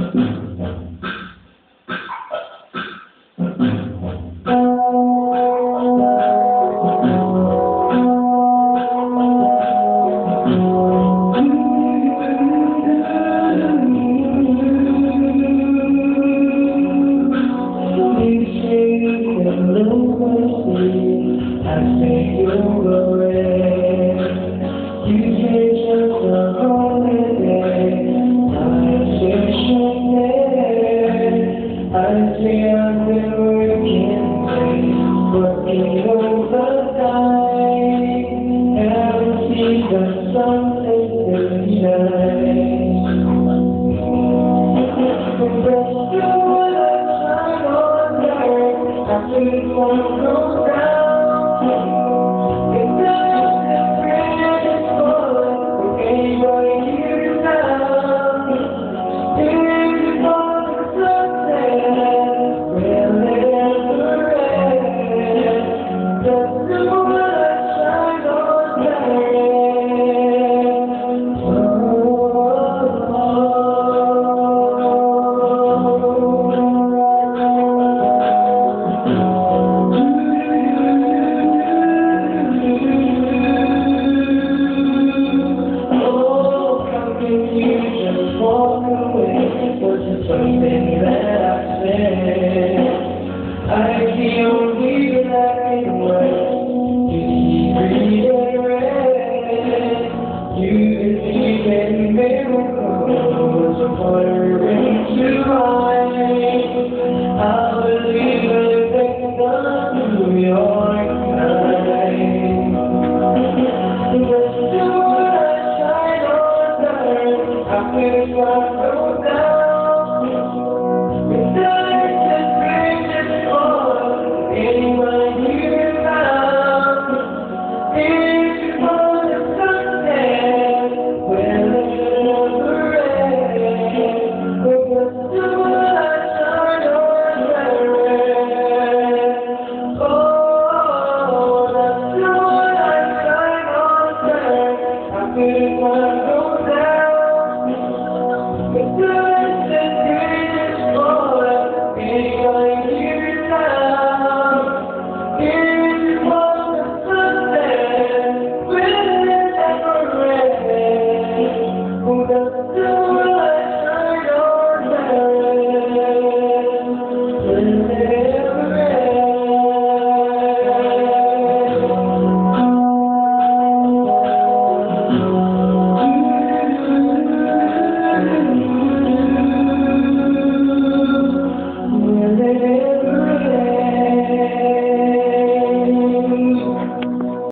Something that I said, I feel we black and white. You keep reading red. You believe in miracles, pouring to life. I believe in the New York night. Just do what I shine on earth. I feel like no doubt. I